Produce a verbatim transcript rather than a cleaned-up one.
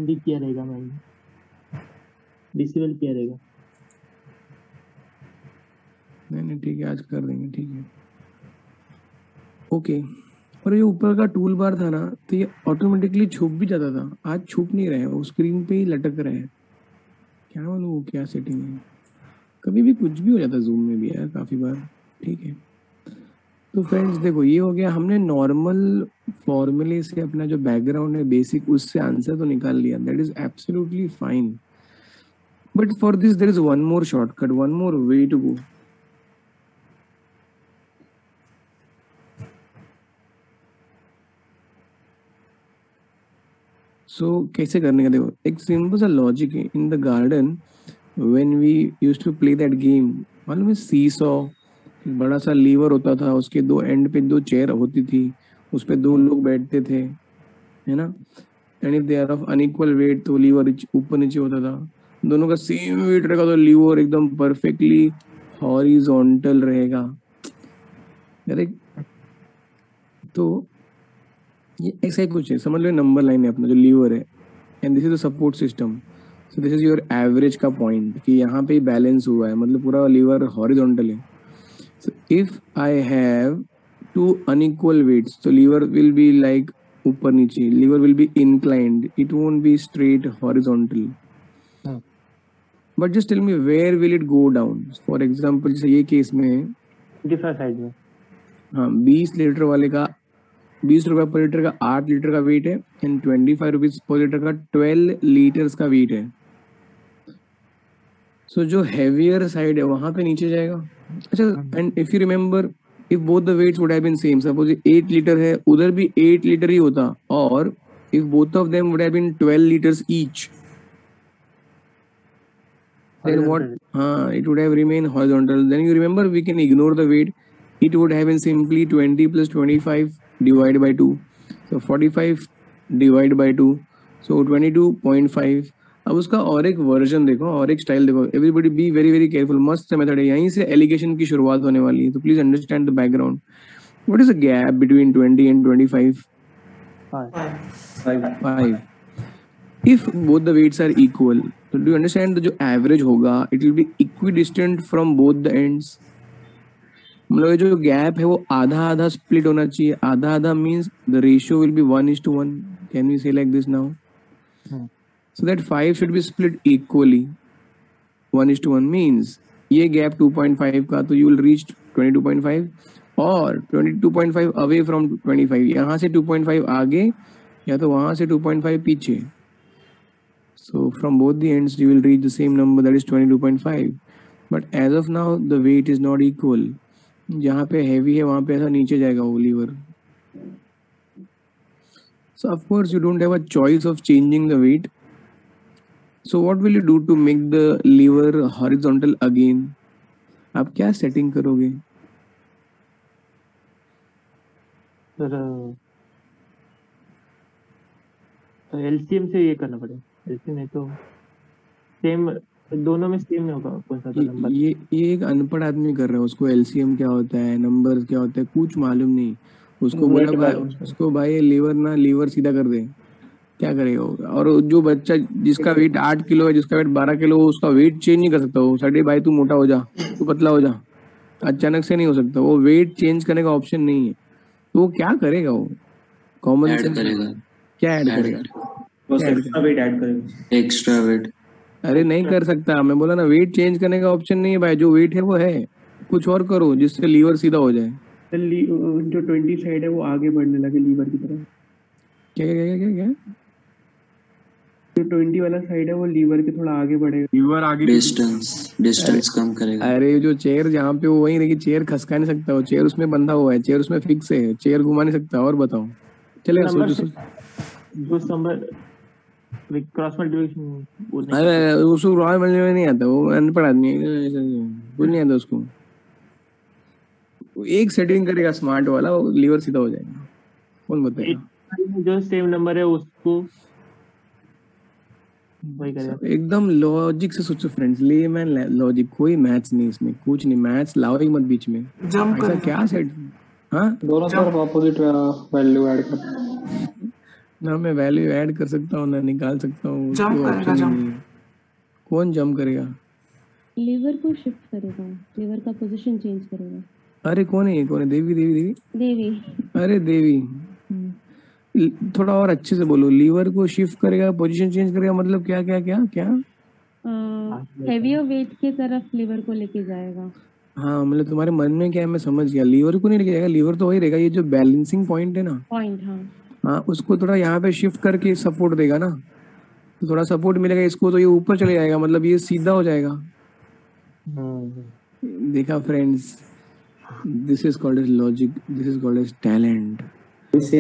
भी किया रहेगा मैम, डिसेबल किया रहेगा। नहीं नहीं ठीक है, आज कर देंगे, ठीक है ओके। और ये ऊपर का टूल बार था ना, तो ये ऑटोमेटिकली छुप भी जाता था, आज छुप नहीं रहे, वो स्क्रीन पे ही लटक रहे हैं। क्या मालूम वो क्या सेटिंग है, कभी भी कुछ भी हो जाता है जूम में भी यार काफ़ी बार। ठीक है, तो फ्रेंड्स देखो ये हो गया, हमने नॉर्मल फॉर्मूले से अपना जो बैकग्राउंड है बेसिक, उससे आंसर तो निकाल लिया, that is absolutely fine. But for this there is one more shortcut, one more way to go. So कैसे करने का, देखो एक सिंपल सा लॉजिक है। In the garden when we used to play that game, मालूम है सी सॉ, बड़ा सा लीवर होता था, उसके दो एंड पे दो चेयर होती थी, उस पे दो लोग बैठते थे, है ना। And if they are of unequal weight तो लीवर ऊपर नीचे होता था। दोनों का सेम वेट रहेगा तो लीवर एकदम परफेक्टली हॉरिजॉन्टल रहेगा, करेक्ट। तो ये ऐसा ही कुछ है, समझ लो नंबर लाइन है अपना जो लीवर है, and this is the support system. So this is your average का पॉइंट कि यहाँ पे बैलेंस हुआ है, मतलब पूरा लीवर हॉरिजॉन्टल है। So if I have two unequal weights तो लीवर विल बी लाइक ऊपर नीचे, lever will be inclined, it won't be straight horizontal. But just tell me where will it go down. For example जैसे ये case में different side में, हाँ बीस litre वाले का बीस रुपए पर लीटर का आठ लीटर का वेट है, एंड ट्वेंटी फाइव रुपीज पर लीटर का ट्वेल्व लीटर्स का वेट है। सो so, जो हैवियर साइड है वहां पे नीचे जाएगा। अच्छा, and if you remember if both the weights would have been same, suppose eight litre है, उधर भी एट लीटर ही होता, और if both of them would have been twelve litres each, then what, हाँ it would have remained horizontal. Then you remember we can ignore the weight, it would have been simply twenty plus twenty-five divided by two, so forty-five divided by two, so twenty-two point five। अब उसका और एक version देखो, और एक style देखो, everybody be very very careful, मस्त method है, यहीं से एलिगेशन की शुरुआत होने वाली है, तो please understand the background. What is the gap between twenty and twenty five? Five. If both the weights are equal, so do you understand the जो average होगा it will be equidistant from both the ends। मतलब ये जो gap है वो आधा आधा split होना चाहिए, आधा आधा means the ratio will be one is to one। Can we say like this now? So that five should be split equally, one is to one means ये गैप two point five का, तो you will reach twenty-two point five, और twenty-two point five away from twenty-five, यहाँ से two point five आगे या तो वहाँ से two point five पीछे। So from both the ends you will reach the same number, that is twenty-two point five. But as of now the weight is not equal, जहाँ पे heavy है वहाँ पे ऐसा नीचे जाएगा वो lever। So of course you don't have a choice of changing the weight। So what will you do to make the lever horizontal again? आप क्या setting करोगे? सर एलसीएम से ये करना पड़ेगा, एलसीएम नहीं तो सेम, दोनों में सेम होगा कौन सा नंबर। ये ये एक अनपढ़ आदमी कर रहा है, उसको एलसीएम क्या होता है, नंबर क्या होता है, कुछ मालूम नहीं। उसको बोला भाई, उसको भाई लीवर ना लीवर सीधा कर दे, क्या करेगा वो। और जो बच्चा जिसका वेट आठ किलो है, जिसका वेट बारह किलो, उसका वेट चेंज नहीं कर सकता वो। सडे भाई तू मोटा हो जा, तू पतला हो जा, अचानक से नहीं हो सकता वो, वेट चेंज करने का ऑप्शन नहीं है। तो वो क्या करेगा, वो कॉमन सेंस क्या ऐड करेगा, एक्स्ट्रा वेट ऐड करेगा, एक्स्ट्रा वेट। अरे नहीं कर सकता, मैं बोला ना वेट चेंज करने का ऑप्शन नहीं है भाई, जो वेट है वो है, कुछ और करो जिससे लीवर सीधा हो जाए। जो ट्वेंटी साइड है वो आगे बढ़ने लगे लीवर की तरफ। क्या क्या क्या क्या क्या जो ट्वेंटी वाला साइड है वो लीवर के थोड़ा आगे बढ़ेगा, लीवर आगे डिस्टेंस डिस्टेंस कम करेगा। अरे जो चेयर जहाँ पे वो वहीं रहेगी, चेयर खसका नहीं सकता, वो चेयर उसमें बंधा हुआ है, चेयर उसमें फिक्स है, चेयर घुमा नहीं सकता। और बताओ, चलेगा सोचो सोचो। जो नंबर क्रॉस मल्टीप्लिकेशन, अरे उसको क्रॉस मल्टीप्लिकेशन नहीं आता, वो अनपढ़ आदमी है, कुछ नहीं आता उसको। एक सेटिंग करेगा स्मार्ट वाला, वो लीवर सीधा हो जाएगा, कौन बताएगा। जो सेम नंबर है उसको वही करेगा। एकदम लॉजिक से सोचो फ्रेंड्स, ले मैन लॉजिक, कोई मैथ्स नहीं इसमें, कुछ नहीं, मैथ्स लाओ ही मत बीच में। ऐसा क्या सेट, हाँ दोनों तरफ अपोजिट वैल्यू ऐड कर। ना मैं वैल्यू ऐड कर सकता हूँ ना निकाल सकता हूँ, जंप कोई करेगा, ऑप्शन ही जंप। नहीं है। कौन जंप करेगा? लीवर को शिफ्ट करेगा, लीवर का पोजीशन चेंज करेगा। अरे कौन है ये? कौन है? देवी देवी देवी देवी। अरे देवी, हम्म, ल- थोड़ा और अच्छे से बोलो। लीवर को शिफ्ट करेगा, पोजीशन चेंज करेगा, मतलब क्या क्या क्या क्या? हेवियर वेट की तरफ लीवर को लेके जाएगा। हाँ मतलब तुम्हारे मन में क्या है मैं समझ गया। लीवर को नहीं लेके जाएगा, लीवर तो वही रहेगा, ये जो बैलेंसिंग पॉइंट है ना, पॉइंट, हाँ। हाँ उसको थोड़ा यहाँ पे शिफ्ट करके सपोर्ट देगा ना, तो थोड़ा सपोर्ट मिलेगा इसको, तो ये ऊपर चले जाएगा, मतलब ये सीधा हो जाएगा। हम्म देखा friends, this is called as logic, this is called as talent.